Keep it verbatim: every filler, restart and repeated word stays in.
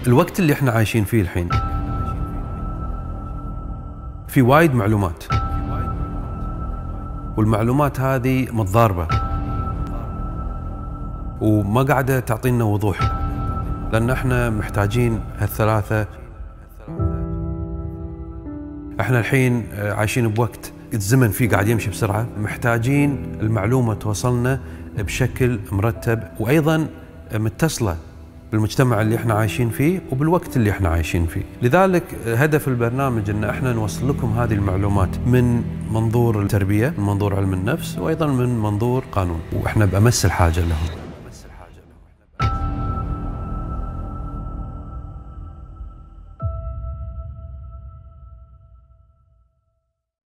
الوقت اللي احنا عايشين فيه الحين في وايد معلومات، والمعلومات هذه متضاربة وما قاعدة تعطينا وضوح، لأن احنا محتاجين هالثلاثة. احنا الحين عايشين بوقت الزمن فيه قاعد يمشي بسرعة، محتاجين المعلومة توصلنا بشكل مرتب وأيضا متصلة بالمجتمع اللي احنا عايشين فيه وبالوقت اللي احنا عايشين فيه. لذلك هدف البرنامج ان احنا نوصل لكم هذه المعلومات من منظور التربية، من منظور علم النفس، وايضا من منظور قانون، واحنا بأمس الحاجة لهم.